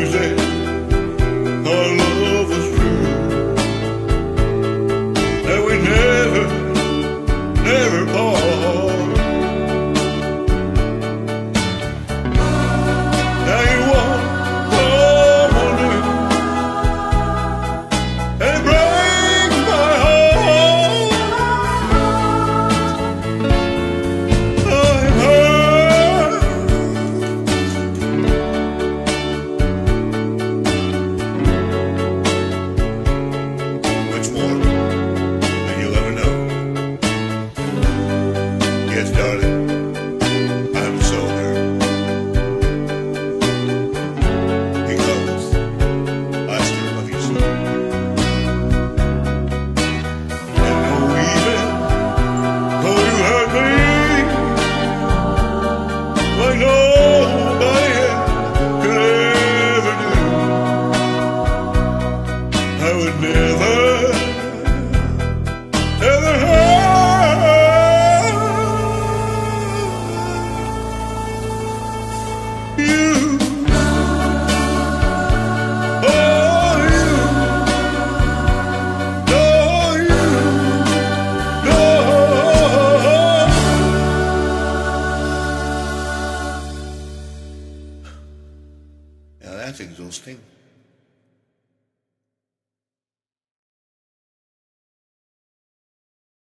say our love was true, that we never, never part. Now you want someone new, and it breaks my heart. I'm hurt. Which one do you ever know? Yes, darling, I'm sober, because I still love you so. And no, even though you hurt me like nobody else could ever do, I would never, ever hurt you. Oh, you, no, you, no. Now that's exhausting.